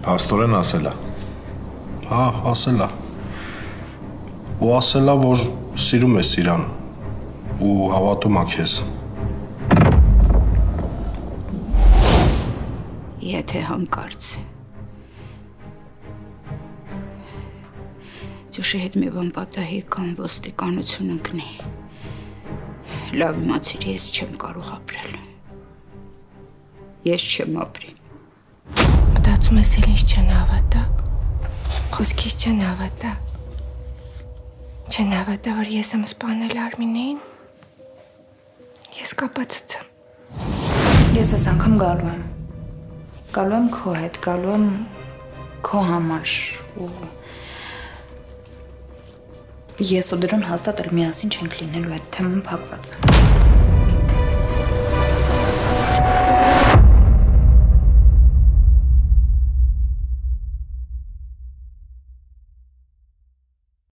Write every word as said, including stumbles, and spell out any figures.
Հաստորեն ասել է։ Հա, ասել է։ Ու ասել է, որ սիրում ես իրան ու հավատում է քեզ։ Եթե հանկարծ Ձյուշի հետ մի բան պատահի կամ ոստիկանություն ընկնի, լավ իմացիր, ես չեմ կարող ապրել։ Ես չեմ ապրի։ Մտածում ես, էլ ինչ չեն հավատա, խոսքիս չեն հավատա, չեն հավատա, որ ես եմ սպանել Արմինեին, ես կապացած եմ։ Ես այս անգամ գալու եմ, գալու եմ քո հետ, գալու եմ քո համար ու ես ու դրոն հաստատ էլ միասին չենք լինելու, այդ թեման փակված է։